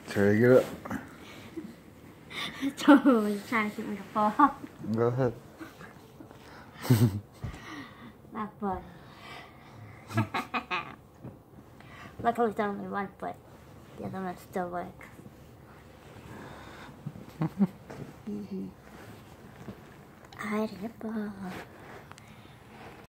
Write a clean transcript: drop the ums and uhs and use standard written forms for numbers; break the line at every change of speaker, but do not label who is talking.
Try to get up.
Totally was trying to get me to fall.
Go ahead.
Not fun. Luckily it's only one foot. The other one still works. I did a ball.